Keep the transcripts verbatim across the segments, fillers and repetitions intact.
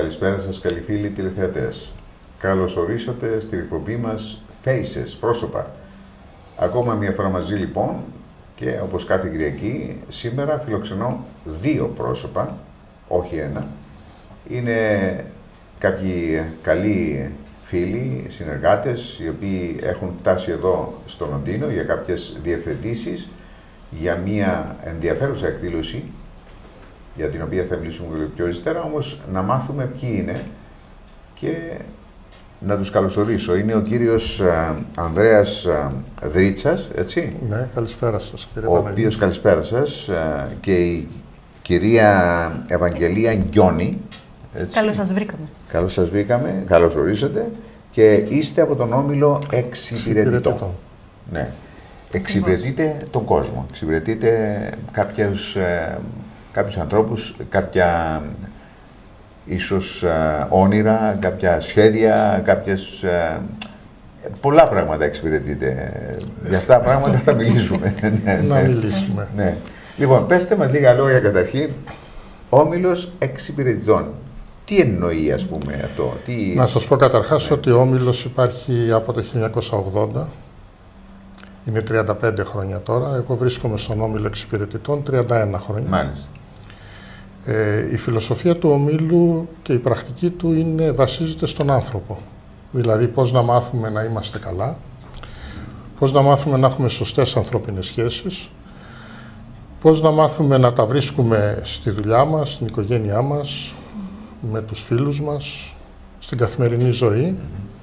Καλησπέρα σας, καλοί φίλοι τηλεθεατές. Καλώς ορίσατε στην εκπομπή μας Faces, πρόσωπα. Ακόμα μια φορά μαζί λοιπόν και όπως κάθε Κυριακή, σήμερα φιλοξενώ δύο πρόσωπα, όχι ένα. Είναι κάποιοι καλοί φίλοι, συνεργάτες, οι οποίοι έχουν φτάσει εδώ στο Λονδίνο για κάποιες διευθετήσεις, για μια ενδιαφέρουσα εκδήλωση, για την οποία θα μιλήσουμε πιο ύστερα, όμως να μάθουμε ποιοι είναι και να τους καλωσορίσω. Είναι ο κύριος α, Ανδρέας α, Δρίτσας, έτσι. Ναι, καλησπέρα σας, κύριε Ο Παναγιώτη. οποίος, καλησπέρα σας, α, και η κυρία Ευαγγελία Γκιόνη. Έτσι. Καλώς σας βρήκαμε. Καλώς σας βρήκαμε, καλώς ορίσατε. Και είστε από τον Όμιλο Εξυπηρετητών. Ναι. Εξυπηρετείτε τον κόσμο, εξυπηρετείτε κάποιους, ε, κάποιους ανθρώπους, κάποια ίσως ε, όνειρα, κάποια σχέδια, κάποιες, ε, πολλά πράγματα εξυπηρετείτε. Για αυτά τα πράγματα θα μιλήσουμε. Να μιλήσουμε. Ναι. Λοιπόν, πέστε μας λίγα λόγια καταρχήν. Όμιλος Εξυπηρετητών. Τι εννοεί, ας πούμε, αυτό? Τι... Να σας πω καταρχάς, ναι, ότι ο Όμιλος υπάρχει από το χίλια εννιακόσια ογδόντα. Είναι τριάντα πέντε χρόνια τώρα. Εγώ βρίσκομαι στον Όμιλο Εξυπηρετητών τριάντα ένα χρόνια. Μάλιστα. Ε, η φιλοσοφία του Ομίλου και η πρακτική του είναι, βασίζεται στον άνθρωπο. Δηλαδή πώς να μάθουμε να είμαστε καλά, πώς να μάθουμε να έχουμε σωστές ανθρώπινες σχέσεις, πώς να μάθουμε να τα βρίσκουμε στη δουλειά μας, στην οικογένειά μας, με τους φίλους μας, στην καθημερινή ζωή,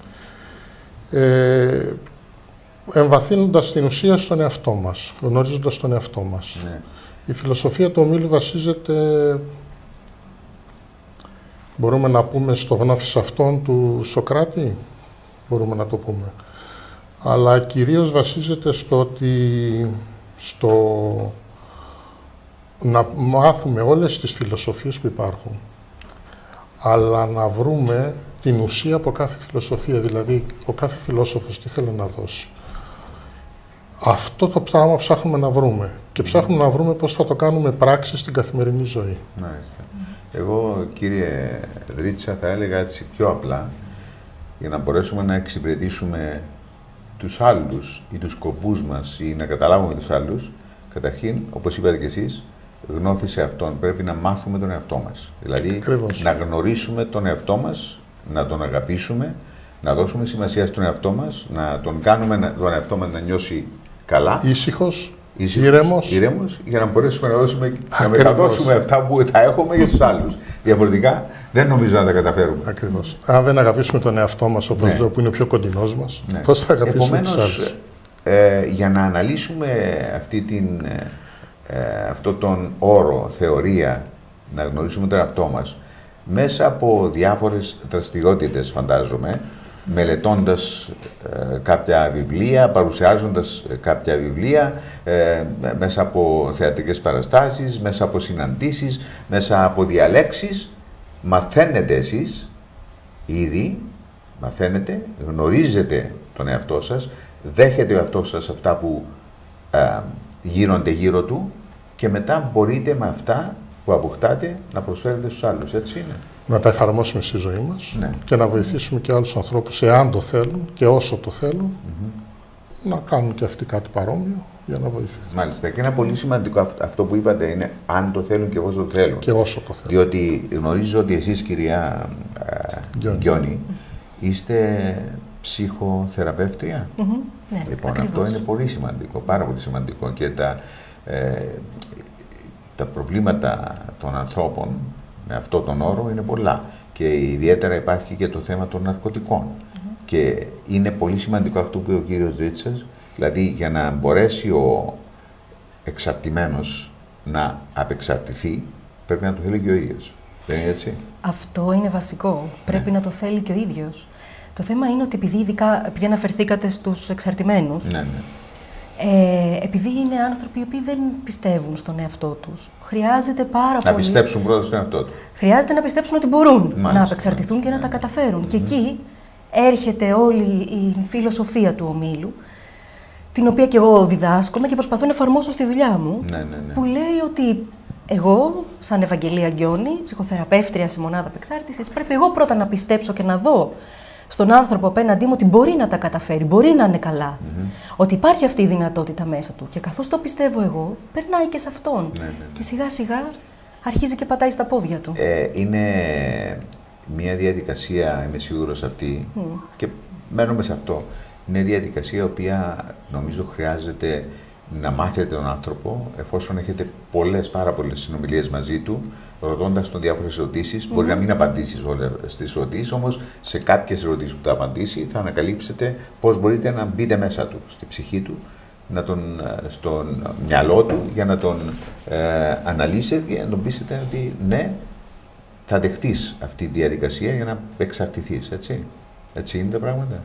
ε, εμβαθύνοντας την ουσία στον εαυτό μας, γνωρίζοντας τον εαυτό μας. Ναι. Η φιλοσοφία του Ομίλου βασίζεται, μπορούμε να πούμε, στο γνώφις αυτόν του Σοκράτη, μπορούμε να το πούμε, αλλά κυρίως βασίζεται στο ότι, στο να μάθουμε όλες τις φιλοσοφίες που υπάρχουν, αλλά να βρούμε την ουσία από κάθε φιλοσοφία, δηλαδή ο κάθε φιλόσοφος τι θέλει να δώσει. Αυτό το πράγμα ψάχνουμε να βρούμε και ψάχνουμε να βρούμε πώς θα το κάνουμε πράξη στην καθημερινή ζωή. Μάλιστα. Εγώ, κύριε Δρίτσα, θα έλεγα έτσι πιο απλά, για να μπορέσουμε να εξυπηρετήσουμε τους άλλους ή τους σκοπούς μας ή να καταλάβουμε τους άλλους, καταρχήν, όπως είπατε και εσείς, γνώθησε αυτόν. Πρέπει να μάθουμε τον εαυτό μας. Δηλαδή, Ακριβώς. να γνωρίσουμε τον εαυτό μας, να τον αγαπήσουμε, να δώσουμε σημασία στον εαυτό μας, να τον κάνουμε τον εαυτό μας να νιώσει καλά. Ήσυχος, ήρεμος. Ήρεμος, για να μπορέσουμε να, δώσουμε, να μεταδώσουμε αυτά που θα έχουμε για τους άλλους. Διαφορετικά, δεν νομίζω να τα καταφέρουμε. Ακριβώς. Αν δεν αγαπήσουμε τον εαυτό μας, όπως ναι. λέω, που είναι ο πιο κοντινός μας, ναι. πώς θα αγαπήσουμε Επομένως, τους άλλους? Ε, για να αναλύσουμε αυτή την, ε, αυτό τον όρο, θεωρία, να γνωρίσουμε τον εαυτό μας, μέσα από διάφορες δραστηριότητες, φαντάζομαι, μελετώντας ε, κάποια βιβλία, παρουσιάζοντας ε, κάποια βιβλία, ε, μέσα από θεατρικές παραστάσεις, μέσα από συναντήσεις, μέσα από διαλέξεις, μαθαίνετε εσείς ήδη, μαθαίνετε, γνωρίζετε τον εαυτό σας, δέχετε ο εαυτός σας αυτά που ε, γίνονται γύρω του και μετά μπορείτε με αυτά που αποκτάτε να προσφέρετε στους άλλους, έτσι είναι? Να τα εφαρμόσουμε στη ζωή μας, ναι, και να βοηθήσουμε και άλλους ανθρώπους, εάν το θέλουν και όσο το θέλουν, mm-hmm. να κάνουν και αυτοί κάτι παρόμοιο για να βοηθήσουν. Μάλιστα. Και είναι πολύ σημαντικό αυτό που είπατε, είναι αν το θέλουν και όσο το θέλουν. Και όσο το θέλουν. Διότι γνωρίζω ότι εσείς, κυρία Γκιόνη, Γκιόνη, είστε ψυχοθεραπεύτρια. Mm-hmm. Ναι, λοιπόν, ακριβώς. αυτό είναι πολύ σημαντικό, πάρα πολύ σημαντικό και τα, ε, τα προβλήματα των ανθρώπων με αυτόν τον όρο είναι πολλά και ιδιαίτερα υπάρχει και το θέμα των ναρκωτικών. Mm-hmm. Και είναι πολύ σημαντικό αυτό που είπε ο κύριος Δρίτσας, δηλαδή για να μπορέσει ο εξαρτημένος να απεξαρτηθεί, πρέπει να το θέλει και ο ίδιος. Δεν είναι έτσι? Αυτό είναι βασικό. Πρέπει ναι. να το θέλει και ο ίδιος. Το θέμα είναι ότι επειδή, ειδικά, επειδή αναφερθήκατε στους εξαρτημένους, ναι, ναι. Ε, επειδή είναι άνθρωποι οι οποίοι δεν πιστεύουν στον εαυτό τους, χρειάζεται πάρα να πολύ... Να πιστέψουν πρώτα στον εαυτό τους. Χρειάζεται να πιστέψουν ότι μπορούν Μάλιστα, να απεξαρτηθούν ναι, και να ναι, τα καταφέρουν. Ναι. Και εκεί έρχεται όλη η φιλοσοφία του Ομίλου, την οποία και εγώ διδάσκομαι και προσπαθώ να εφαρμόσω στη δουλειά μου, ναι, ναι, ναι. που λέει ότι εγώ, σαν Ευαγγελία Γκιόνη, ψυχοθεραπεύτρια σε μονάδα απεξάρτησης, πρέπει εγώ πρώτα να πιστέψω και να δω στον άνθρωπο απέναντί μου ότι μπορεί να τα καταφέρει, μπορεί να είναι καλά. Mm-hmm. Ότι υπάρχει αυτή η δυνατότητα μέσα του. Και καθώς το πιστεύω εγώ, περνάει και σε αυτόν. Ναι, ναι, ναι. Και σιγά σιγά αρχίζει και πατάει στα πόδια του. Ε, είναι μια διαδικασία, είμαι σίγουρος αυτή, mm. και μένουμε σε αυτό. Είναι μια διαδικασία η οποία νομίζω χρειάζεται να μάθετε τον άνθρωπο, εφόσον έχετε πολλές, πάρα πολλές συνομιλίες μαζί του, ρωτώντας τον διάφορες ερωτήσεις. Mm-hmm. Μπορεί να μην απαντήσεις όλες τις ερωτήσεις, όμως σε κάποιες ερωτήσεις που θα απαντήσει θα ανακαλύψετε πώς μπορείτε να μπείτε μέσα του, στη ψυχή του, να τον, στον μυαλό του, για να τον ε, αναλύσετε και να τον πείσετε ότι ναι, θα δεχτείς αυτή τη διαδικασία για να εξαρτηθείς, έτσι. Έτσι είναι τα πράγματα.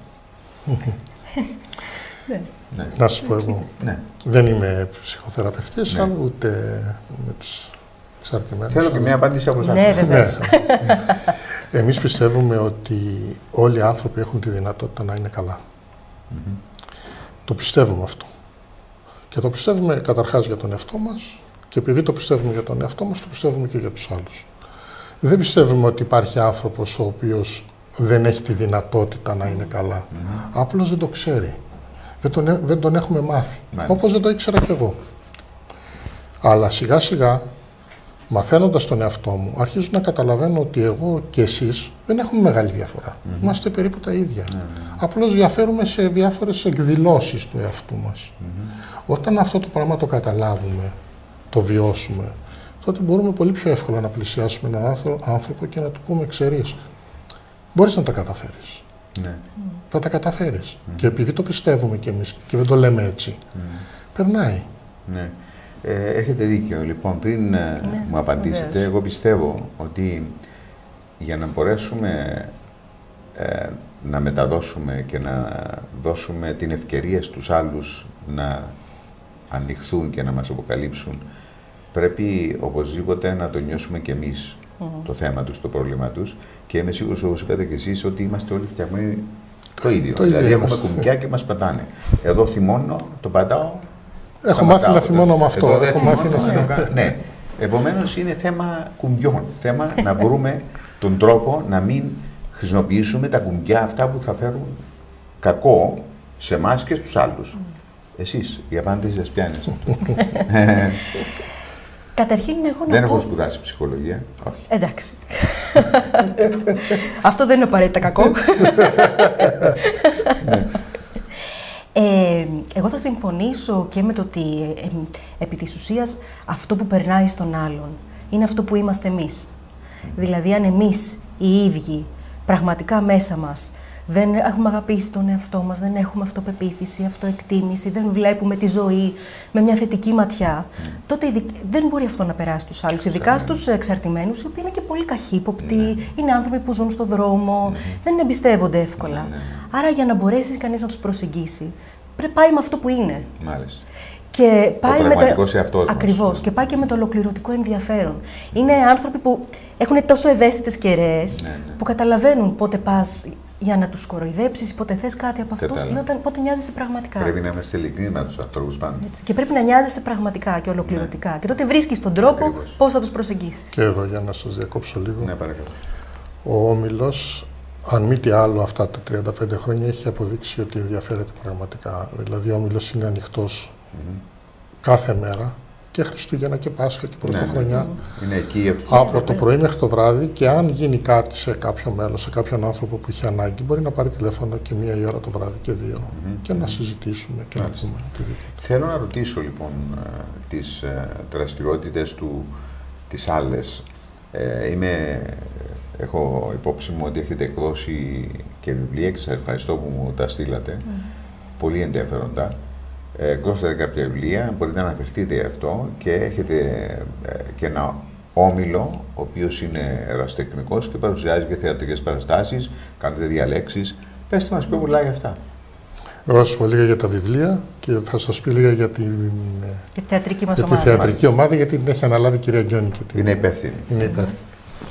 Ναι. Ναι. Να σας πω εγώ, ναι. δεν είμαι ψυχοθεραπευτής, ναι. αλλά ούτε με τους εξαρτημένους. Θέλω και μια απάντηση από εσάς. Ναι, βεβαίως. Εμείς πιστεύουμε ότι όλοι οι άνθρωποι έχουν τη δυνατότητα να είναι καλά. Mm-hmm. Το πιστεύουμε αυτό. Και το πιστεύουμε καταρχάς για τον εαυτό μας, και επειδή το πιστεύουμε για τον εαυτό μας, το πιστεύουμε και για τους άλλους. Δεν πιστεύουμε ότι υπάρχει άνθρωπος ο οποίος δεν έχει τη δυνατότητα να είναι καλά. Mm-hmm. Απλώς δεν το ξέρει. Δεν τον, δεν τον έχουμε μάθει. Mm-hmm. Όπως δεν το ήξερα κι εγώ. Αλλά σιγά σιγά, μαθαίνοντας τον εαυτό μου, αρχίζω να καταλαβαίνω ότι εγώ και εσείς δεν έχουμε μεγάλη διαφορά. Mm-hmm. Είμαστε περίπου τα ίδια. Mm-hmm. Απλώς διαφέρουμε σε διάφορες εκδηλώσεις του εαυτού μας. Mm-hmm. Όταν αυτό το πράγμα το καταλάβουμε, το βιώσουμε, τότε μπορούμε πολύ πιο εύκολα να πλησιάσουμε έναν άνθρωπο και να του πούμε, ξέρεις, μπορείς να τα καταφέρεις. Ναι. Θα τα καταφέρεις. Mm. Και επειδή το πιστεύουμε κι εμείς και δεν το λέμε έτσι, mm. περνάει. Ναι. Ε, έχετε δίκιο. Λοιπόν, πριν ναι, μου απαντήσετε, βεβαίως. Εγώ πιστεύω ότι για να μπορέσουμε ε, να μεταδώσουμε και να δώσουμε την ευκαιρία στους άλλους να ανοιχθούν και να μας αποκαλύψουν, πρέπει οπωσδήποτε να το νιώσουμε κι εμείς. Mm. Το θέμα τους, το πρόβλημα τους, και είμαι σίγουρος, όπως είπατε και εσείς, ότι είμαστε όλοι φτιαγμένοι το ίδιο. Το δηλαδή, ίδιο έχουμε κουμπιά και μας πατάνε. Εδώ θυμώνω, το πατάω. Έχω μάθει να θυμώνω με αυτό. Εδώ, Έχω θυμώνω, μάθει να θυμώνω. Ναι. Επομένως, είναι θέμα κουμπιών. Θέμα να βρούμε τον τρόπο να μην χρησιμοποιήσουμε τα κουμπιά αυτά που θα φέρουν κακό σε εμάς και στους άλλους. Mm. Εσείς, η απάντηση σας ποια είναι? Καταρχήν, εγώ να δεν πω... έχω σπουδάσει ψυχολογία. Όχι. Εντάξει. Αυτό δεν είναι απαραίτητα κακό. ε, εγώ θα συμφωνήσω και με το ότι ε, ε, επί της ουσίας αυτό που περνάει στον άλλον είναι αυτό που είμαστε εμείς. Mm. Δηλαδή, αν εμείς οι ίδιοι πραγματικά μέσα μας δεν έχουμε αγαπήσει τον εαυτό μας, δεν έχουμε αυτοπεποίθηση, αυτοεκτίμηση, δεν βλέπουμε τη ζωή με μια θετική ματιά, mm. τότε δεν μπορεί αυτό να περάσει στους άλλους. Ειδικά στους εξαρτημένους, οι οποίοι είναι και πολύ καχύποπτοι, mm. είναι άνθρωποι που ζουν στον δρόμο, mm. δεν εμπιστεύονται εύκολα. Mm. Άρα, για να μπορέσει κανείς να τους προσεγγίσει, πρέπει πάει με αυτό που είναι. Μάλιστα. Και πάει το με πραγματικό σε αυτός. Ακριβώς. Και πάει και με το ολοκληρωτικό ενδιαφέρον. Mm. Είναι άνθρωποι που έχουν τόσο ευαίσθητες κεραίες, mm. που καταλαβαίνουν πότε πας για να τους κοροϊδέψεις, πότε θες κάτι από αυτούς ή όταν, πότε νοιάζεσαι πραγματικά. Πρέπει να είμαστε ειλικρινείς με τους ανθρώπους πάντα. Έτσι. Και πρέπει να νοιάζεσαι πραγματικά και ολοκληρωτικά. Ναι. Και τότε βρίσκεις τον τρόπο πώς θα τους προσεγγίσεις. Και εδώ, για να σας διακόψω λίγο. Ναι, παρακαλώ. Ο Όμιλος, αν μη τι άλλο, αυτά τα τριάντα πέντε χρόνια έχει αποδείξει ότι ενδιαφέρεται πραγματικά. Δηλαδή, ο Όμιλος είναι ανοιχτός mm-hmm. κάθε μέρα. Και Χριστούγεννα και Πάσχα και Πρωτοχρονιά. Ναι, είναι εκεί για τους από άνθρωποι. Το πρωί μέχρι το βράδυ, και αν γίνει κάτι σε κάποιο μέλος, σε κάποιον άνθρωπο που έχει ανάγκη, μπορεί να πάρει τηλέφωνο και μία η ώρα το βράδυ και δύο mm-hmm. και να συζητήσουμε και Μάλιστα. να πούμε οτιδήποτε. Θέλω να ρωτήσω λοιπόν τις δραστηριότητες του, τις άλλες. Ε, είμαι, έχω υπόψη μου ότι έχετε εκδώσει και βιβλία και σας ευχαριστώ που μου τα στείλατε. Mm. Πολύ ενδιαφέροντα. Εκδώσατε κάποια βιβλία, μπορείτε να αναφερθείτε γι' αυτό, και έχετε και ένα όμιλο, ο οποίος είναι ερασιτεχνικός και παρουσιάζει και θεατρικές παραστάσεις, κάνετε διαλέξεις. Πέστε μας πιο πολλά για αυτά. Εγώ θα σας πω λίγα για τα βιβλία και θα σας πει λίγα για την και θεατρική, μας για ομάδα. τη θεατρική ομάδα, γιατί την έχει αναλάβει η κυρία Γκιόνη. Και την... Είναι υπεύθυνη. Είναι υπεύθυνη.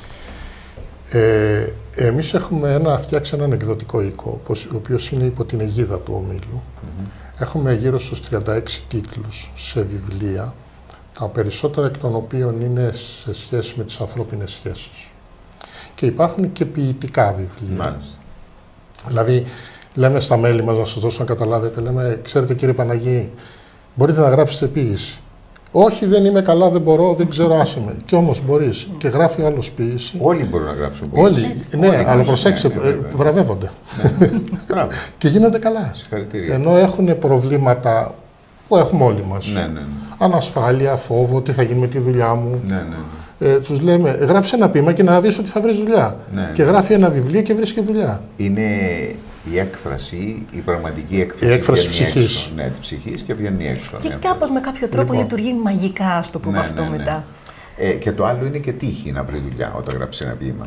Mm-hmm. ε, εμείς έχουμε ένα, φτιάξει έναν εκδοτικό οίκο, ο οποίος είναι υπό την αιγίδα του ομίλου. Mm-hmm. Έχουμε γύρω στους τριάντα έξι τίτλους σε βιβλία, τα περισσότερα εκ των οποίων είναι σε σχέση με τις ανθρώπινες σχέσεις. Και υπάρχουν και ποιητικά βιβλία. Μάλιστα. Δηλαδή, λέμε στα μέλη μας, να σας δώσω να καταλάβετε, λέμε, ξέρετε κύριε Παναγή, μπορείτε να γράψετε ποίηση. Όχι, δεν είμαι καλά, δεν μπορώ, δεν ξέρω, άσε με. Και όμως μπορείς. Και γράφει άλλος ποίηση. Όλοι μπορούν να γράψουν ποίηση. Όλοι, έτσι, ναι, όλοι, αλλά προσέξτε, ναι, ναι, βραβεύονται. Ναι. Και γίνονται καλά. Ενώ έχουν προβλήματα που έχουμε όλοι μας. Ναι, ναι, ναι. Ανασφάλεια, φόβο, τι θα γίνει με τη δουλειά μου. Ναι, ναι, ναι. Ε, τους λέμε, γράψε ένα ποίημα και να δεις ότι θα βρεις δουλειά. Ναι. Και γράφει ένα βιβλίο και βρίσκει δουλειά. Είναι η έκφραση, η πραγματική έκφραση. Η έκφραση ψυχής. Έξω, ναι, της ψυχής και βγαίνει έξω. Και ναι, κάπως με κάποιο τρόπο λοιπόν λειτουργεί μαγικά, ας το πούμε, ναι, αυτό ναι, ναι. μετά. Ε, και το άλλο είναι και τύχη να βρει δουλειά όταν γράψει ένα ποίημα.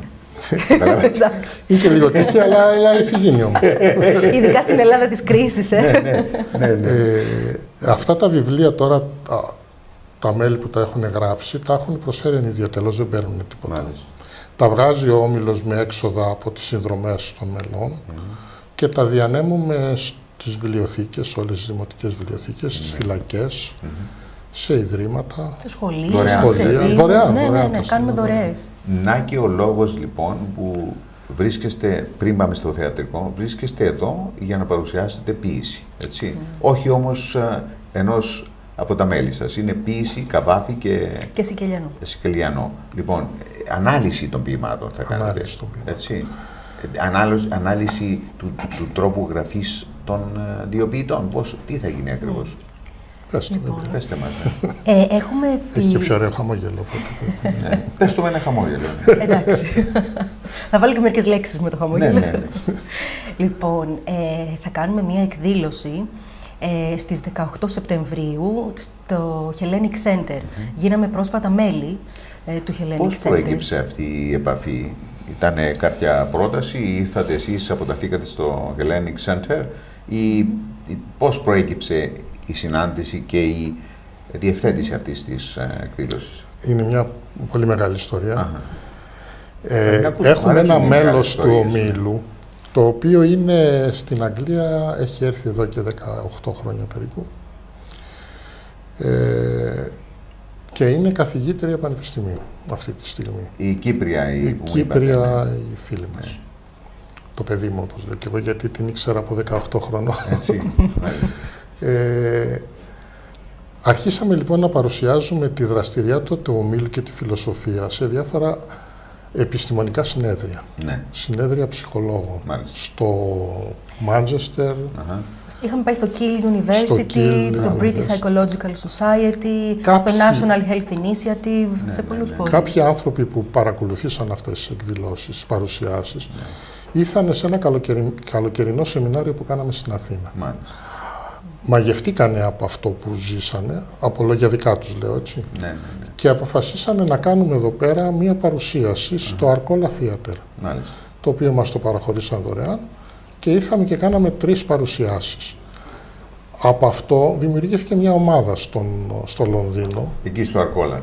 Είναι και λίγο τύχη, αλλά, αλλά έχει γίνει όμως. Ειδικά στην Ελλάδα της κρίσης. Ε. ναι, ναι, ναι, ναι. Ε, αυτά τα βιβλία τώρα, τα, τα μέλη που τα έχουν γράψει, τα έχουν προσφέρει ενιδιοτελώς, δεν παίρνουν τίποτα. Μάλιστα. Τα βγάζει ο Όμιλος με έξοδα από τις συνδρομές των μελών mm. και τα διανέμουμε στις βιβλιοθήκες, όλες τις δημοτικές βιβλιοθήκες, στις mm. φυλακές, mm. σε ιδρύματα, σε σχολεία, δωρεάν, σε δωρεάν, δωρεάν, ναι, ναι, ναι, δωρεάν, κάνουμε δωρεές. Να και ο λόγος λοιπόν που βρίσκεστε, πριν πάμε στο θεατρικό, βρίσκεστε εδώ για να παρουσιάσετε ποίηση, έτσι. Mm. Όχι όμως ενός από τα μέλη σας. Είναι ποίηση, Καβάφη και, και Sikelianos. Sikelianos. Λοιπόν, ανάλυση των ποιημάτων θα κάνετε, ανάλυση των ποιημάτων. Έτσι. Ανάλυση, ανάλυση του, του τρόπου γραφής των uh, δύο ποιητών. Πώς, τι θα γίνει ακριβώς. Mm. Πέστε, λοιπόν. Πέστε μας. Ναι. Ε, έχουμε Έχει τη... και πιο ωραίο χαμόγελο. ναι. Πες το με ένα χαμόγελο. Εντάξει. Θα βάλω και μερικές λέξεις με το χαμόγελο. ναι, ναι, ναι. Λοιπόν, ε, θα κάνουμε μία εκδήλωση ε, στις δεκαοκτώ Σεπτεμβρίου στο Hellenic Centre. Mm-hmm. Γίναμε πρόσφατα μέλη ε, του Hellenic Πώς Centre. Πώς προέκυψε αυτή η επαφή? Ήταν κάποια πρόταση ή ήρθατε εσείς, αποταχθήκατε στο Hellenic Centre ή, ή πώς προέκυψε η συνάντηση και η διευθέτηση αυτής της εκδήλωσης? Είναι μια πολύ μεγάλη ιστορία. Ε, έχουμε ένα μέλος του Ομίλου, το οποίο είναι στην Αγγλία, έχει έρθει εδώ και δεκαοκτώ χρόνια περίπου ε, και είναι καθηγήτρια πανεπιστημίου αυτή τη στιγμή. Η Κύπρια, η, η, Κύπρια, η φίλη μας. Ναι. Το παιδί μου, όπως λέω και εγώ, γιατί την ήξερα από δεκαοκτώ χρονών. Έτσι, ε, αρχίσαμε λοιπόν να παρουσιάζουμε τη δραστηριότητα του Ομίλου και τη φιλοσοφία σε διάφορα επιστημονικά συνέδρια. Ναι. Συνέδρια ψυχολόγων. Μάλιστα. Στο Μάντσεστερ. Uh-huh. Είχαμε πάει στο Keele University, στο, Keele, στο British Psychological Society, κάποιοι, στο National Health Initiative, ναι, σε πολλούς ναι, ναι. φορείς. Κάποιοι άνθρωποι που παρακολουθήσαν αυτές τις εκδηλώσεις, τις παρουσιάσεις, ναι. ήρθαν σε ένα καλοκαιρι, καλοκαιρινό σεμινάριο που κάναμε στην Αθήνα. Μάλιστα. Μαγευτήκανε από αυτό που ζήσανε, από λόγια δικά τους λέω έτσι, ναι, ναι, ναι. και αποφασίσανε να κάνουμε εδώ πέρα μία παρουσίαση uh-huh. στο Arcola Theatre, Μάλιστα. το οποίο μας το παραχωρήσαν δωρεάν και ήρθαμε και κάναμε τρεις παρουσιάσεις. Από αυτό δημιουργήθηκε μια ομάδα στον, στο Λονδίνο. Εκεί στο Arcola.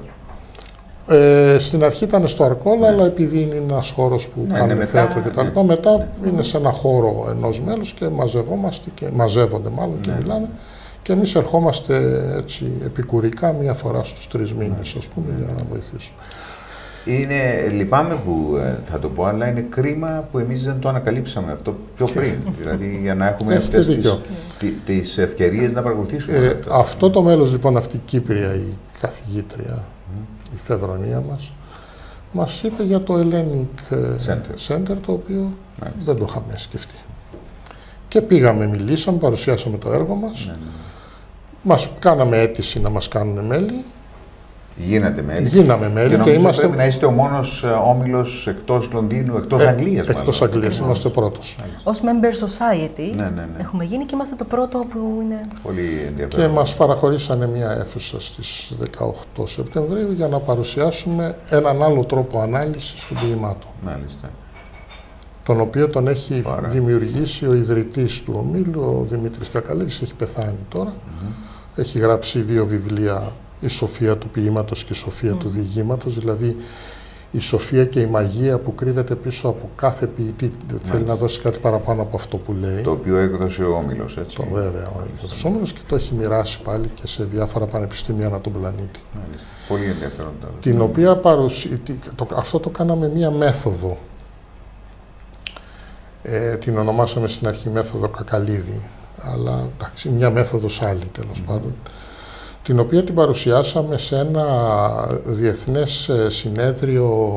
Ε, στην αρχή ήταν στο Arcola, ναι. αλλά επειδή είναι ένας χώρος που ναι, κάνουμε ναι, θέατρο κτλ. Ναι, μετά ναι. είναι σε ένα χώρο ενός μέλους και μαζευόμαστε και μαζεύονται μάλλον ναι. και μιλάνε. Και εμείς ερχόμαστε έτσι επικουρικά μία φορά στους τρεις μήνες, ας πούμε, για να βοηθήσουμε. Είναι, λυπάμαι που θα το πω, αλλά είναι κρίμα που εμείς δεν το ανακαλύψαμε αυτό πιο πριν. δηλαδή για να έχουμε αυτές τις, τις ευκαιρίες να παρακολουθήσουμε. Ε, αυτό. αυτό το μέλος λοιπόν, αυτή η Κύπρια, η καθηγήτρια, mm. η Φεβρονία μας, μας είπε για το Hellenic Centre, Center, το οποίο Μάλιστα. δεν το είχαμε σκεφτεί. Και πήγαμε, μιλήσαμε, παρουσιάσαμε το έργο μας, ναι, ναι. μας κάναμε αίτηση να μας κάνουν μέλη. Γίνατε μέλη. Γίναμε μέλη και, και είμαστε... πρέπει να είστε ο μόνος όμιλος εκτός Λονδίνου, εκτός ε, Αγγλίας. Εκτός μάλλον. Αγγλίας, είμαστε πρώτος. Ως member society ναι, ναι, ναι. έχουμε γίνει και είμαστε το πρώτο που είναι... Πολύ ενδιαφέρον. Και μας παραχωρήσανε μια αίθουσα στις δεκαοκτώ Σεπτεμβρίου για να παρουσιάσουμε έναν άλλο τρόπο ανάλυσης των ποιημάτων. Μάλιστα. Τον οποίο τον έχει Πάρα. δημιουργήσει ο ιδρυτής του Ομίλου, ο Δημήτρης Κακαλίδης, έχει πεθάνει τώρα. Mm-hmm. Έχει γράψει δύο βιβλία, η Σοφία του ποιήματος και η Σοφία mm. του διηγήματος, δηλαδή η σοφία και η μαγεία που κρύβεται πίσω από κάθε ποιητή. Θέλει να δώσει κάτι παραπάνω από αυτό που λέει. Το οποίο έκδοσε ο Όμιλος, έτσι. Το βέβαια, ο Όμιλος, και το έχει μοιράσει πάλι και σε διάφορα πανεπιστήμια ανά τον πλανήτη. Μάλιστα. Πολύ ενδιαφέρον. Την οποία παρουσί... το... αυτό το κάναμε μία μέθοδο. Ε, την ονομάσαμε στην αρχή μέθοδο Κακαλίδη, αλλά εντάξει, μια μέθοδος άλλη τέλος mm. πάντων, την οποία την παρουσιάσαμε σε ένα διεθνές συνέδριο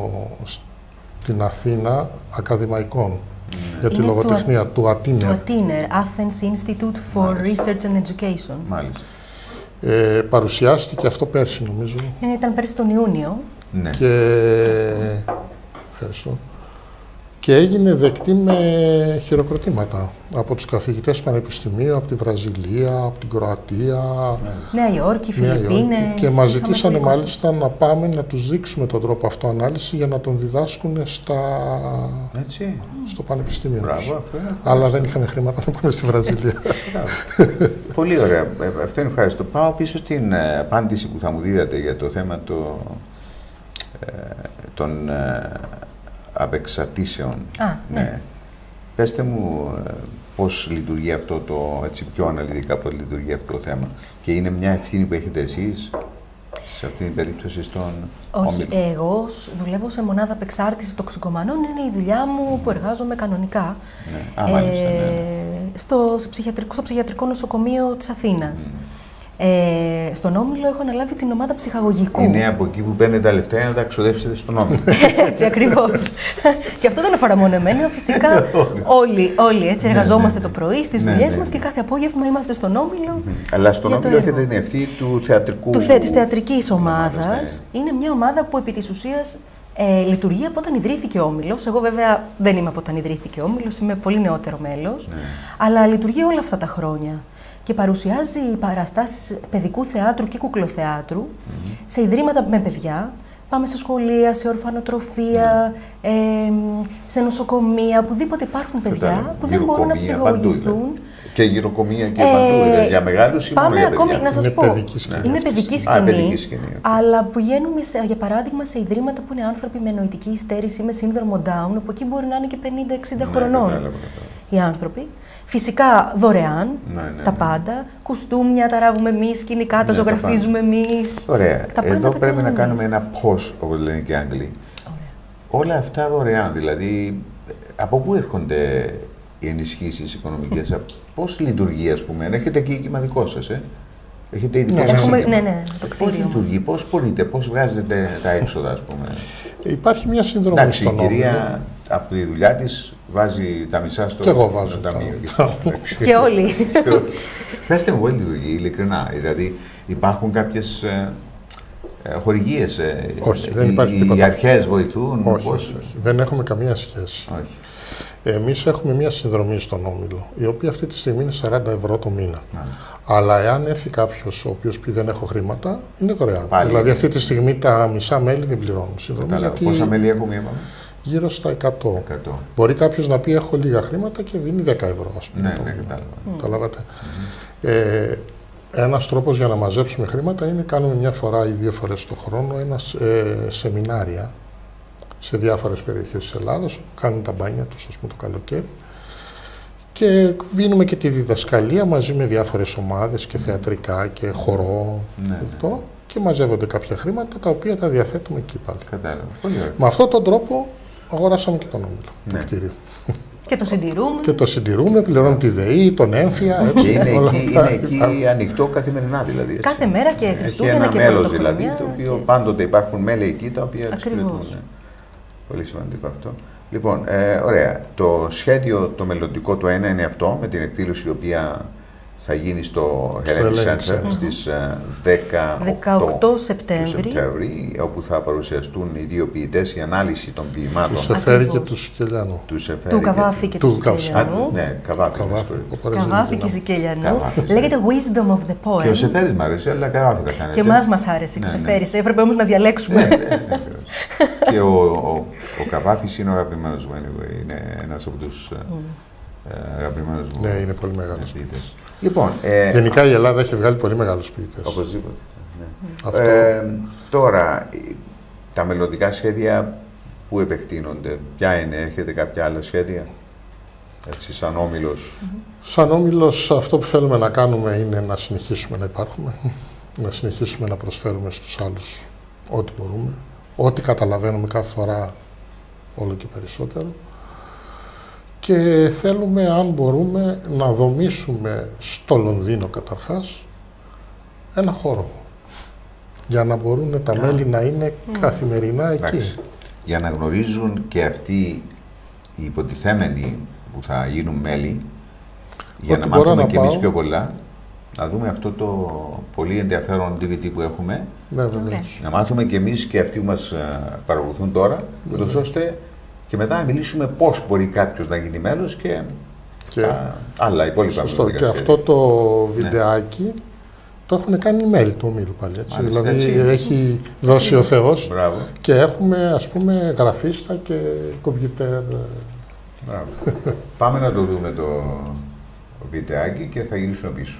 στην Αθήνα ακαδημαϊκών mm. για τη Είναι λογοτεχνία, του, του Ατίνερ. Του Ατίνερ, Athens Institute for Μάλιστα. Research and Education. Μάλιστα. Ε, παρουσιάστηκε αυτό πέρσι, νομίζω. Είναι, ήταν πέρσι τον Ιούνιο. Ναι. Και... Ευχαριστώ. Και έγινε δεκτή με χειροκροτήματα από τους καθηγητές του Πανεπιστημίου, από τη Βραζιλία, από την Κροατία, Νέα Υόρκη, Φιλιππίνες. Και μας ζητήσανε μάλιστα να πάμε να τους δείξουμε τον τρόπο αυτό ανάλυση για να τον διδάσκουν στα... Έτσι. στο Πανεπιστήμιο Μπράβο, τους. αυτό είναι Αλλά δεν είχαμε χρήματα να πάμε στη Βραζιλία. Πολύ ωραία. Αυτό είναι ευχαριστώ. Πάω πίσω στην απάντηση που θα μου δίδατε για το θέμα το, ε, των ε, απεξαρτήσεων. Α, ναι. ναι. Πέστε μου ε, πώς λειτουργεί αυτό το, έτσι πιο αναλυτικά πώς λειτουργεί αυτό το θέμα. Και είναι μια ευθύνη που έχετε εσείς σε αυτήν την περίπτωση στον Όχι, Όμιλο. εγώ δουλεύω σε μονάδα απεξάρτησης τοξικομανών, είναι η δουλειά μου που εργάζομαι κανονικά. Ναι. Α, μάλιστα, ναι. ε, στο, σε ψυχιατρικό, στο ψυχιατρικό νοσοκομείο της Αθήνας. Mm. Ε, στον Όμιλο έχω αναλάβει την ομάδα ψυχαγωγικού. Είναι από εκεί που παίρνετε τα λεφτά για να τα ξοδέψετε στον Όμιλο. Έτσι ακριβώς. Και αυτό δεν αφορά μόνο εμένα, φυσικά όλοι, όλοι έτσι εργαζόμαστε ναι, ναι. το πρωί στις ναι, δουλειές ναι, μας ναι. και κάθε απόγευμα είμαστε στον Όμιλο. Mm-hmm. Αλλά στον Όμιλο έχετε την ευθύνη του θεατρικού... Του θε, της θεατρικής ομάδας. Ναι. Είναι μια ομάδα που επί της ουσίας ε, λειτουργεί από όταν ιδρύθηκε ο Όμιλος. Εγώ βέβαια δεν είμαι από όταν ιδρύθηκε ο Όμιλος, είμαι πολύ νεότερο μέλος. Ναι. Αλλά λειτουργεί όλα αυτά τα χρόνια. Και παρουσιάζει παραστάσεις παιδικού θεάτρου και κουκλοθεάτρου mm-hmm. σε ιδρύματα με παιδιά. Πάμε σε σχολεία, σε ορφανοτροφία, mm. ε, σε νοσοκομεία, οπουδήποτε υπάρχουν παιδιά Φετάλε. που δεν μπορούν να ψυχολογηθούν. Και γυροκομεία και παντού, ε, για μεγάλους ή μόνο για παιδιά. Ακόμη, να σας είναι πω, παιδική σκηνή. Είναι παιδική σκηνή, Α, παιδική σκηνή okay. αλλά πηγαίνουμε, σε, για παράδειγμα, σε ιδρύματα που είναι άνθρωποι με νοητική υστέρηση ή με σύνδρομο Down, όπου εκεί μπορεί να είναι και πενήντα εξήντα ναι, χρονών κατάλαβα, κατάλαβα. οι άνθρωποι. Φυσικά δωρεάν, ναι, ναι, τα ναι. πάντα. Κουστούμια τα ράβουμε εμείς, σκηνικά τα ναι, ζωγραφίζουμε εμείς. Ωραία. Εδώ πρέπει να εμείς. κάνουμε ένα πώς, όπως λένε και οι Άγγλοι. Όλα αυτά δωρεάν. Δηλαδή, από πού έρχονται οι ενισχύσεις οικονομικές, πώς λειτουργεί, ας πούμε. Έχετε εκεί κύμα δικό σας, ε? Έχετε ειδικό ναι, σας έχουμε, σύγκημα. ναι, ναι, πώς λειτουργεί, πώς μπορείτε, πώς βγάζετε τα έξοδα, ας πούμε. Υπάρχει μια συνδρομή Εντάξει, στον η κυρία από τη δουλειά της βάζει τα μισά στο, και εγώ βάζω στο ταμείο. Και όλοι. Πέστε μου, πώς λειτουργεί, ειλικρινά. Δηλαδή, υπάρχουν κάποιες ε, ε, χορηγίες. Ε, όχι, δεν υπάρχει οι, τίποτα. Οι αρχές βοηθούν. Όχι, πώς... όχι, δεν έχουμε καμία σχέση. Όχι. Εμείς έχουμε μια συνδρομή στον Όμιλο, η οποία αυτή τη στιγμή είναι σαράντα ευρώ το μήνα. Να. Αλλά εάν έρθει κάποιος ο οποίος πει δεν έχω χρήματα, είναι δωρεάν. Πάλι δηλαδή είναι. Αυτή τη στιγμή τα μισά μέλη δεν πληρώνουν συνδρομή. Γιατί... Πόσα μέλη έχουμε, είπαμε? Γύρω στα εκατό. εκατό. Μπορεί κάποιος να πει έχω λίγα χρήματα και δίνει δέκα ευρώ, ας πούμε. Ναι, ναι, κατάλαβα. Καταλάβατε. Mm-hmm. ε, ένας τρόπος για να μαζέψουμε χρήματα είναι κάνουμε μια φορά ή δύο φορές το χρόνο ένα ε, σεμινάρια σε διάφορες περιοχές της Ελλάδας, που κάνουν τα μπάνια τους, ας πούμε, το καλοκαίρι. Και δίνουμε και τη διδασκαλία μαζί με διάφορες ομάδες και θεατρικά και χορό. Ναι, αυτό, ναι. Και μαζεύονται κάποια χρήματα τα οποία τα διαθέτουμε εκεί πάλι. Κατάλαβα. Πολύ ωραία. Με αυτόν τον τρόπο αγοράσαμε και τον Όμιλο, ναι. το κτίριο. Και το συντηρούμε. Και το συντηρούμε, πληρώνουμε τη ΔΕΗ, τον έμφυα. Έτσι, είναι, εκεί, είναι εκεί ανοιχτό καθημερινά δηλαδή. Έτσι. Κάθε μέρα και Χριστούγεννα και ένα μέλος δηλαδή, το οποίο και... πάντοτε υπάρχουν μέλη εκεί τα οποία εξυπηρετούν. Πολύ σημαντικό αυτό. Λοιπόν, ε, ωραία. Το σχέδιο το μελλοντικό το ένα είναι αυτό, με την εκδήλωση η οποία θα γίνει στο Hellenic Centre στις δεκαοκτώ Σεπτέμβρη, όπου θα παρουσιαστούν οι δύο ποιητές, η ανάλυση των ποιημάτων. Του Σεφέρη και του Sikelianos. Του Καβάφη και του Sikelianos. Ναι, Καβάφη. Καβάφη και Sikelianos. Λέγεται Wisdom of the Poem. Και ο Σεφέρης μου άρεσε, αλλά Καβάφη τα κάνετε. Και εμάς μας άρεσε και ο Σεφέρης. Έπρεπε όμως να διαλέξουμε. Και ο Καβάφης είναι ο αγαπημένος μου, είναι ένας από τους αγαπημένους μου. Ναι, είναι πολύ μεγάλος ποιητής. Λοιπόν, ε, γενικά η Ελλάδα έχει βγάλει πολύ μεγάλους ποιητές. Οπωσδήποτε. Ναι. Αυτό... Ε, τώρα, τα μελλοντικά σχέδια πού επεκτείνονται, ποια είναι, έχετε κάποια άλλα σχέδια, έτσι, σαν Όμιλος? Σαν Όμιλος, αυτό που θέλουμε να κάνουμε είναι να συνεχίσουμε να υπάρχουμε, να συνεχίσουμε να προσφέρουμε στους άλλους ό,τι μπορούμε, ό,τι καταλαβαίνουμε κάθε φορά όλο και περισσότερο. Και θέλουμε, αν μπορούμε, να δομήσουμε στο Λονδίνο καταρχάς ένα χώρο, για να μπορούν τα μέλη να είναι mm. καθημερινά εκεί. Εντάξει. Για να γνωρίζουν και αυτοί οι υποτιθέμενοι που θα γίνουν μέλη, για ότι να μάθουμε και εμείς πιο πολλά, να δούμε αυτό το πολύ ενδιαφέρον ντι βι ντι που έχουμε, ναι, βεβαίως. Να μάθουμε και εμείς και αυτοί που μας παρακολουθούν τώρα, ναι, ναι. ώστε και μετά να μιλήσουμε πώς μπορεί κάποιος να γίνει μέλος και, και τα άλλα υπόλοιπα. Σωστό. Και αυτό το βιντεάκι, ναι, το έχουν κάνει μέλη του Ομίλου πάλι, έτσι. Μάλιστα, δηλαδή έτσι. Έχει δώσει ο Θεός. Μπράβο. Και έχουμε, ας πούμε, γραφίστα και κομπιούτερ. Μπράβο. Πάμε να το δούμε το βιντεάκι και θα γυρίσουμε πίσω.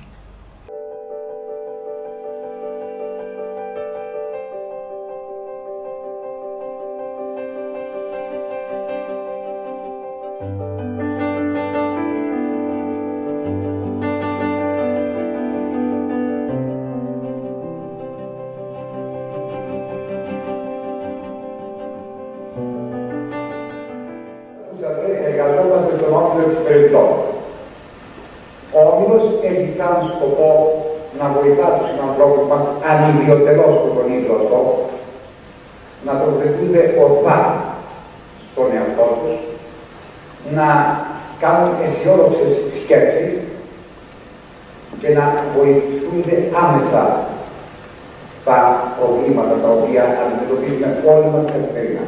Εργαζόμαστε στον Όμιλο εξυπηρετών. Ο Όμιλος έχει σαν σκοπό να βοηθά τους συνανθρώπους μας ανιδιοτελώς που τονίζω αυτό, να τοποθετούνται ορθά στον εαυτό τους, να κάνουν αισιόδοξες σκέψεις και να βοηθούνται άμεσα στα προβλήματα τα οποία αντιμετωπίζουμε όλοι μας καθημερινά.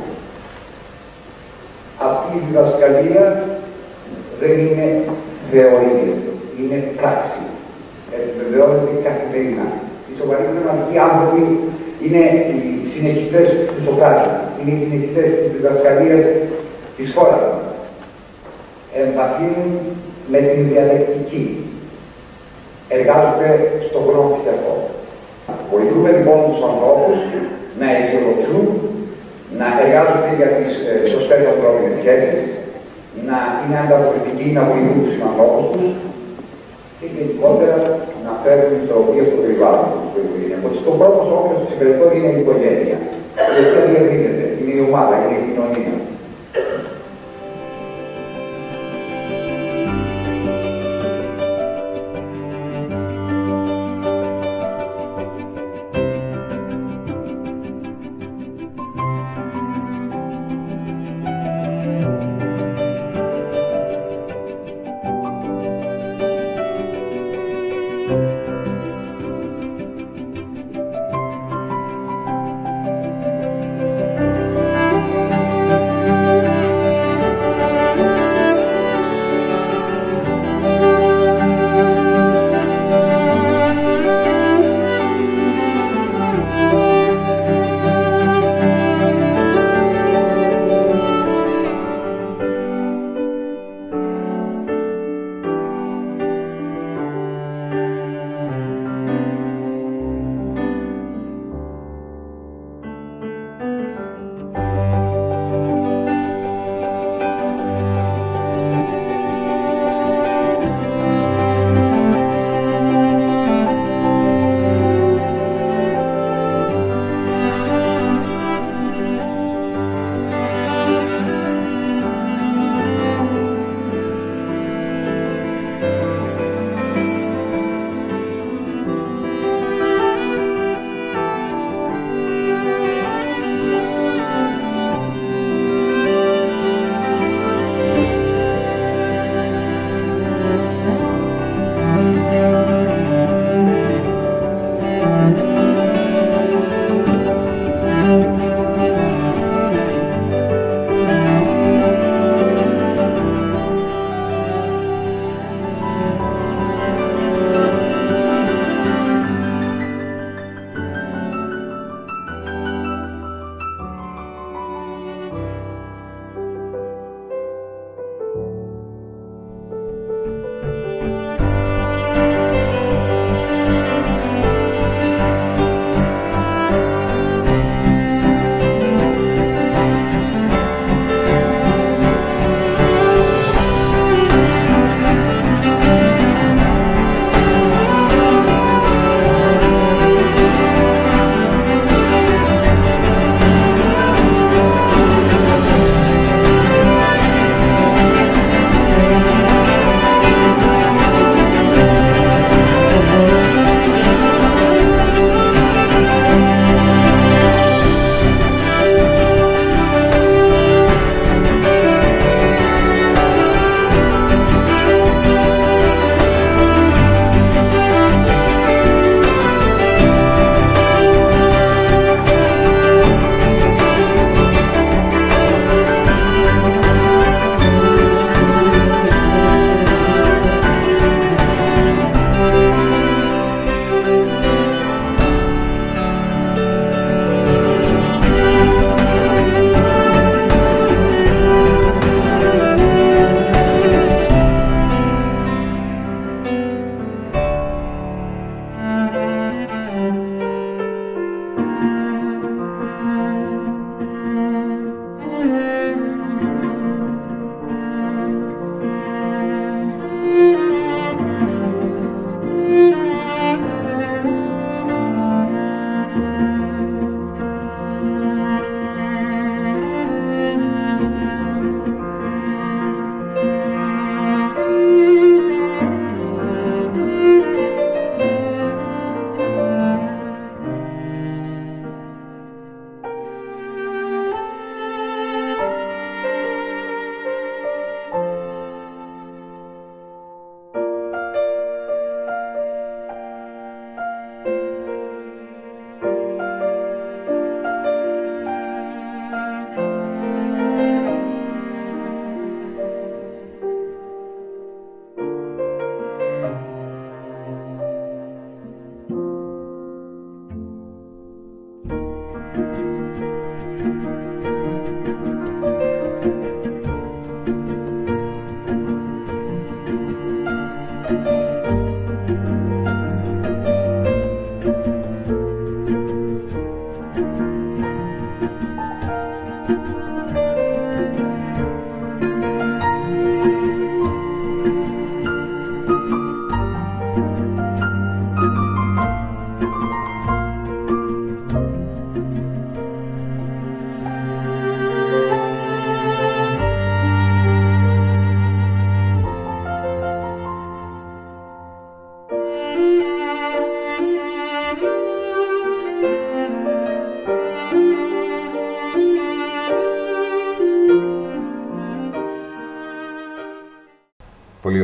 Αυτή η διδασκαλία δεν είναι θεωρίες, είναι πράξη. Επιβεβαιώνεται καθημερινά. Οι σοβαροί πνευματικοί άνθρωποι είναι οι συνεχιστές του Σοκράτη, είναι οι συνεχιστές της διδασκαλίας της χώρας μας. Εμπαθύνουν με την διαλεκτική. Εργάζονται στον χρόνο πιστευτό. Βοηθούμε λοιπόν τους ανθρώπους να αισιοδοξούν, να εργάζονται για τις ε, σωστές ανθρώπινες σχέσεις, να είναι ανταποκριτικοί, να βοηθούν τους συνανθρώπους τους και γενικότερα να φέρουν την ισορροπία στο περιβάλλον του, στο οικογενειακό. Το πρώτο όμιλος του συμπεριφέρον είναι η οικογένεια. Η οποία διευρύνεται, είναι η ομάδα, είναι η κοινωνία.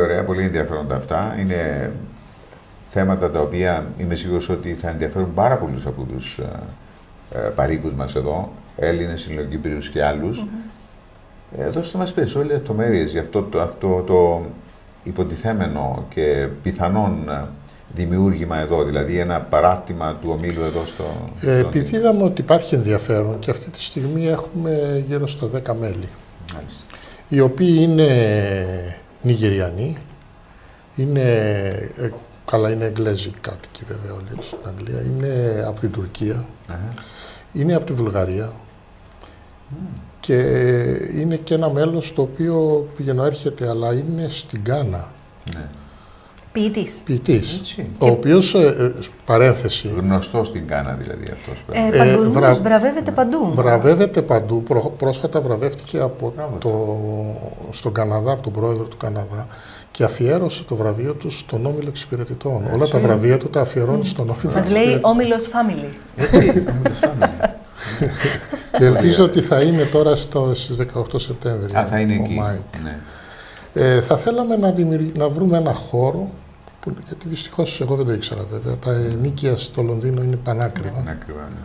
ωραία, πολύ ενδιαφέροντα αυτά. Είναι θέματα τα οποία είμαι σίγουρος ότι θα ενδιαφέρουν πάρα πολλούς από τους ε, ε, παροίκους μας εδώ, Έλληνες, Ελληνοκύπριους και άλλους. Mm-hmm. ε, δώστε μας περισσότερες λεπτομέρειες για αυτό το, αυτό το υποτιθέμενο και πιθανόν δημιούργημα εδώ, δηλαδή ένα παράρτημα του ομίλου εδώ στο... Ε, επειδή είδαμε ότι υπάρχει ενδιαφέρον και αυτή τη στιγμή έχουμε γύρω στα δέκα μέλη, Μάλιστα. οι οποίοι είναι Νιγηριανοί, είναι, καλά είναι Εγγλέζοι κάτοικοι βέβαια όλοι στην Αγγλία, είναι από την Τουρκία, uh-huh. είναι από τη Βουλγαρία mm. και είναι και ένα μέλος το οποίο πηγαίνω έρχεται, αλλά είναι στην Γκάνα. Ναι. Ποιητής. Ποιητής. Ο οποίος, ε, παρένθεση... Γνωστός στην Γκάνα δηλαδή αυτός. Ε, παντού, ε, βρα... βραβεύεται παντού. Βραβεύεται παντού. Προ, πρόσφατα βραβεύτηκε από το, στον Καναδά, από τον πρόεδρο του Καναδά και αφιέρωσε το βραβείο του στον Όμιλο Εξυπηρετητών. Έτσι. Όλα τα βραβεία του τα αφιερώνει στον Όμιλο. Μας λέει Όμιλος Family. Έτσι, Όμιλος Family. Και ελπίζω ότι θα είναι τώρα στο, στις δεκαοκτώ Σεπτέμβρη. Α, θα είναι εκεί. Ναι. Ε, θα θέλαμε να, να βρούμε ένα χώρο, που, γιατί δυστυχώς εγώ δεν το ήξερα βέβαια, τα ενίκια στο Λονδίνο είναι πανάκριβα. Πανάκριβα, ναι.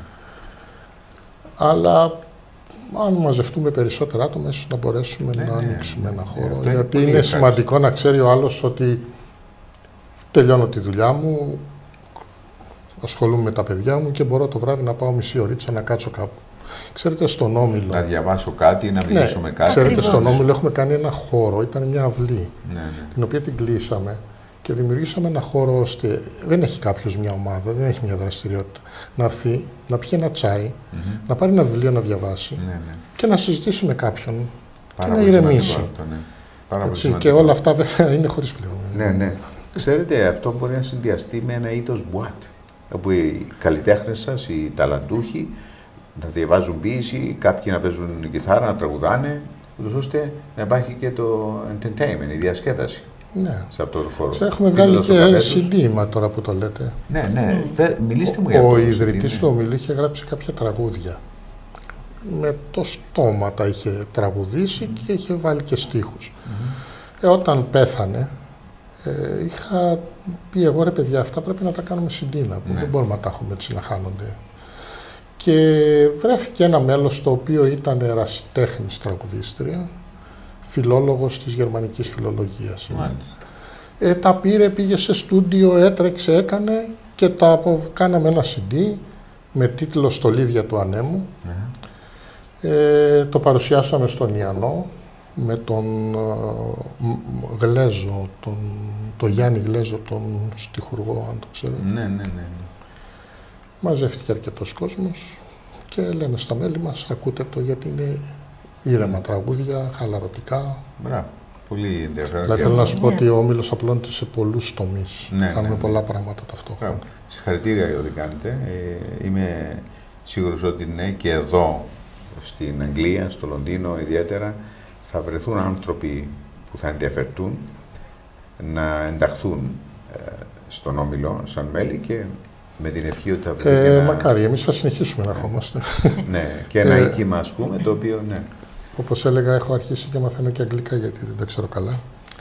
Αλλά αν μαζευτούμε περισσότερα άτομα, ίσως να μπορέσουμε ναι, να ναι, ανοίξουμε ναι, ένα χώρο. Ναι, γιατί είναι, είναι σημαντικό να ξέρει ο άλλος ότι τελειώνω τη δουλειά μου, ασχολούμαι με τα παιδιά μου και μπορώ το βράδυ να πάω μισή ωρίτσα να κάτσω κάπου. Ξέρετε, στον Όμιλο. Να διαβάσω κάτι, να μιλήσω ναι, με κάτι. Ξέρετε, στον Όμιλο έχουμε κάνει ένα χώρο, ήταν μια αυλή, ναι, ναι. την οποία την κλείσαμε και δημιουργήσαμε ένα χώρο ώστε δεν έχει κάποιος μια ομάδα, δεν έχει μια δραστηριότητα. Να έρθει, να πιει ένα τσάι, mm-hmm. να πάρει ένα βιβλίο να διαβάσει ναι, ναι. και να συζητήσει με κάποιον Πάρα και να ηρεμήσει. Αυτό, ναι. Πάρα Έτσι, και όλα αυτά βέβαια είναι χωρίς πληρωμή. Ναι, ναι. Ξέρετε, αυτό μπορεί να συνδυαστεί με ένα είδος μπουάτ, όπου οι καλλιτέχνες σας, οι ταλαντούχοι, να διαβάζουν ποίηση, κάποιοι να παίζουν κιθάρα, να τραγουδάνε, ώστε να υπάρχει και το entertainment, η διασκέδαση ναι. σε αυτό το χώρο. Ξέρω, έχουμε βγάλει και σι ντι τώρα που το λέτε. Ναι, ναι. Mm. Μιλήστε μου ο, για αυτό. Ο ιδρυτής του Ομίλου είχε γράψει κάποια τραγούδια. Με το στόμα τα είχε τραγουδήσει mm. και είχε βάλει και στίχους. Mm. Ε, όταν πέθανε, ε, είχα πει εγώ ρε παιδιά, αυτά πρέπει να τα κάνουμε σι ντι, που ναι. δεν μπορούμε να τα έχουμε έτσι να χάνονται. Και βρέθηκε ένα μέλος το οποίο ήταν ερασιτέχνης τραγουδίστρια, φιλόλογος της γερμανικής φιλολογίας. Ε, τα πήρε, πήγε σε στούντιο, έτρεξε, έκανε και τα κάναμε ένα σι ντι με τίτλο «Στολίδια του Ανέμου». Mm. Ε, το παρουσιάσαμε στον Ιαννό με τον ε, Γλέζο, τον, τον Γιάννη Γλέζο, τον στιχουργό, αν το ξέρετε. Ναι, ναι, ναι. Μαζεύτηκε αρκετός κόσμος και λέμε στα μέλη μας, ακούτε το γιατί είναι ήρεμα τραγούδια, χαλαρωτικά. Μπράβο, πολύ ενδιαφέρον. Δηλαδή θέλω να σου πω ότι ο Όμιλος απλώνεται σε πολλούς τομείς. Ναι, Κάνουμε ναι, ναι. πολλά πράγματα ταυτόχρονα. Μπράβο. Συγχαρητήρια για ό,τι κάνετε. Ε, είμαι σίγουρος ότι ναι, και εδώ στην Αγγλία, στο Λονδίνο ιδιαίτερα, θα βρεθούν άνθρωποι που θα ενδιαφερθούν να ενταχθούν ε, στον Όμιλο σαν μέλη και με την ευχή ότι θα βρει ε, ένα... Μακάρι, εμείς θα συνεχίσουμε να ερχόμαστε. Ναι, και ένα οίκημα, ας πούμε, το οποίο, ναι. Όπως έλεγα, έχω αρχίσει και μαθαίνω και αγγλικά, γιατί δεν τα ξέρω καλά.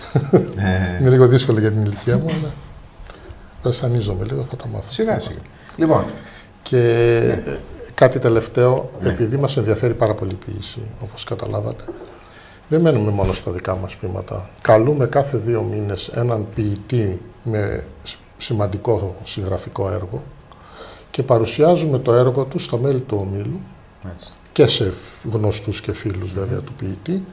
Είναι λίγο δύσκολο για την ηλικία μου, αλλά βασανίζομαι λίγο, θα τα μάθω. Σιγά σιγά. Λοιπόν. Και ναι. κάτι τελευταίο, ναι. επειδή μας ενδιαφέρει πάρα πολύ η ποίηση, όπως καταλάβατε, δεν μένουμε μόνο στα δικά μας ποίηματα. Καλούμε κάθε δύο μήνες έναν ποιητή με σημαντικό συγγραφικό έργο και παρουσιάζουμε το έργο του στα μέλη του Ομίλου Έτσι. και σε γνωστούς και φίλους βέβαια του ποιητή,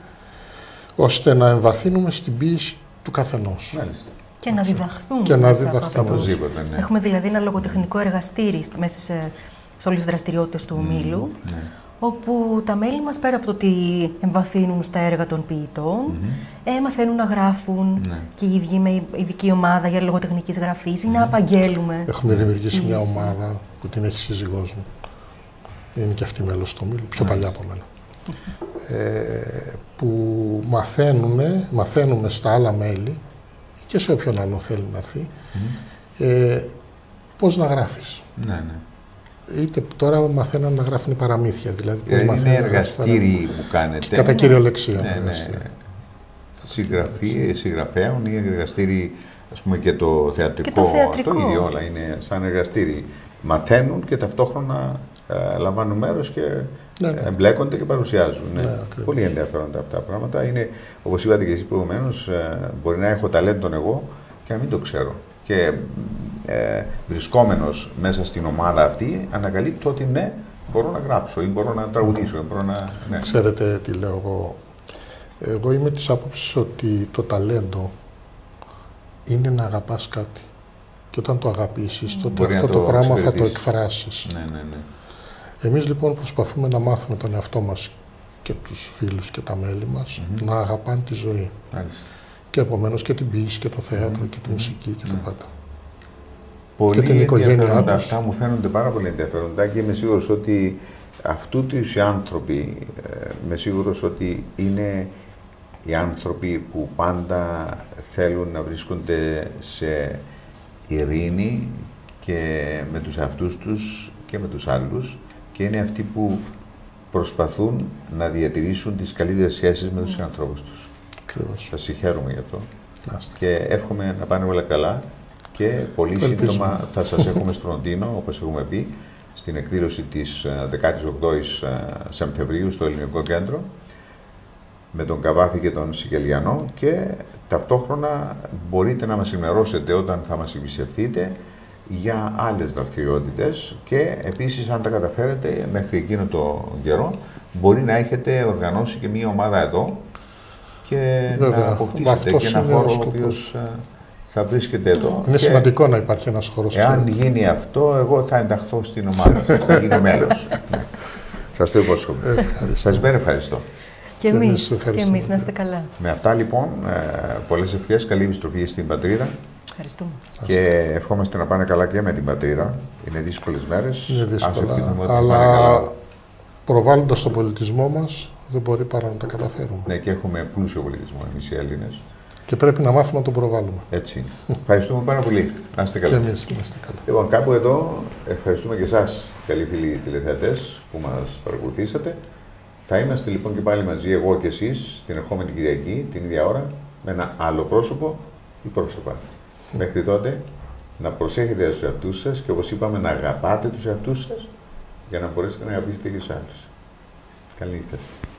ώστε να εμβαθύνουμε στην ποίηση του καθενός. Μάλιστα. Και να διδαχθούμε. Και να διδαχθούμε. Ναι. Έχουμε δηλαδή ένα λογοτεχνικό εργαστήρι μέσα σε, σε όλες τις δραστηριότητες του Ομίλου, mm, ναι. όπου τα μέλη μας, πέρα από το ότι εμβαθύνουν στα έργα των ποιητών, mm-hmm. ε, μαθαίνουν να γράφουν ναι. και οι ίδιοι με ειδική ομάδα για λογοτεχνικής γραφής ή mm-hmm. να απαγγέλουμε. Έχουμε δημιουργήσει μια ομάδα που την έχει σύζυγός μου. Είναι και αυτή μέλος του Ομίλου, πιο mm-hmm. παλιά από μένα. Mm-hmm. ε, που μαθαίνουμε, μαθαίνουμε στα άλλα μέλη και σε όποιον άλλο θέλει να έρθει, mm-hmm. ε, πώς να γράφεις. Ναι, ναι. Είτε τώρα μαθαίνουν να γράφουν παραμύθια, δηλαδή πώς είναι μαθαίνουν εργαστήρι που κάνετε. Κατά κυριολεξία. Ναι, ναι. συγγραφή, συγγραφέων ή εργαστήρι, ας πούμε, και το θεατρικό, και το, θεατρικό. το ίδιο όλα είναι σαν εργαστήρι. Μαθαίνουν και ταυτόχρονα ε, λαμβάνουν μέρος και ναι, ναι. εμπλέκονται και παρουσιάζουν. Ναι. Ναι, πολύ ενδιαφέροντα αυτά τα πράγματα. Είναι, όπως είπατε και εσείς προηγουμένως, ε, μπορεί να έχω ταλέντον εγώ και να μην το ξέρω. Και ε, βρισκόμενος μέσα στην ομάδα αυτή, ανακαλύπτω ότι ναι, μπορώ να γράψω ή μπορώ να τραγουδήσω. Ή μπορώ να, ναι. Ξέρετε τι λέω εγώ. Εγώ είμαι της άποψης ότι το ταλέντο είναι να αγαπάς κάτι. Και όταν το αγαπήσεις, τότε μπορεί αυτό το, το πράγμα θα το εκφράσεις. Ναι, ναι, ναι. Εμείς λοιπόν προσπαθούμε να μάθουμε τον εαυτό μας και τους φίλους και τα μέλη μας mm-hmm. να αγαπάνε τη ζωή. Μάλιστα. Και επομένως και την ποίηση και το θέατρο mm-hmm. και τη μουσική και τα πάντα. Πολύ και την οικογένειά τους. Αυτά μου φαίνονται πάρα πολύ ενδιαφέροντα και είμαι σίγουρος ότι αυτού του οι άνθρωποι, είμαι σίγουρος ότι είναι οι άνθρωποι που πάντα θέλουν να βρίσκονται σε ειρήνη και με τους εαυτούς τους και με τους άλλους και είναι αυτοί που προσπαθούν να διατηρήσουν τις καλύτερες σχέσεις με τους ανθρώπους τους. Ακριβώς. Σας συγχαίρομαι γι' αυτό. Άστε. Και εύχομαι να πάνε όλα καλά και πολύ σύντομα θα σας έχουμε στο Λονδίνο, όπως έχουμε πει, στην εκδήλωση της δεκάτη όγδοη Σεπτεμβρίου στο Ελληνικό Κέντρο με τον Καβάφη και τον Σικελιανό και ταυτόχρονα μπορείτε να μας ενημερώσετε όταν θα μας επισκεφθείτε για άλλες δραστηριότητες και επίσης αν τα καταφέρετε μέχρι εκείνο το καιρό μπορεί να έχετε οργανώσει και μία ομάδα εδώ και βέβαια, να αποκτήσετε και ένα χώρο ο οποίος θα βρίσκεται εδώ. Είναι σημαντικό να υπάρχει ένας χώρος. Εάν και... γίνει αυτό, εγώ θα ενταχθώ στην ομάδα σας, θα γίνω μέλος. Σας το υπόσχομαι. Σας μπαίνω ευχαριστώ. Και εμείς, και εμείς να είστε καλά. Με αυτά λοιπόν, ε, πολλές ευχές, καλή επιστροφή στην πατρίδα. Ευχαριστούμε. Και ευχόμαστε να πάνε καλά και με την πατρίδα. Είναι δύσκολες μέρες. Είναι δύσκολα, αλλά προβάλλοντας τον πολιτισμό μας, δεν μπορεί παρά να τα καταφέρουμε. Ναι, και έχουμε πλούσιο πολιτισμό εμείς οι Έλληνες. Και πρέπει να μάθουμε να τον προβάλλουμε. Έτσι. Ευχαριστούμε πάρα πολύ. Να είστε καλά. Και εμείς να είστε καλά. Λοιπόν, κάπου εδώ ευχαριστούμε και εσάς, καλοί φίλοι τηλεθεατές, που μας παρακολουθήσατε. Θα είμαστε λοιπόν και πάλι μαζί, εγώ και εσείς, την ερχόμενη Κυριακή, την ίδια ώρα, με ένα άλλο πρόσωπο ή πρόσωπα. Mm. Μέχρι τότε, να προσέχετε στους εαυτούς σας και όπως είπαμε, να αγαπάτε τους εαυτούς σας για να μπορέσετε να αγαπήσετε και τους άλλους. Καλή νύχτα.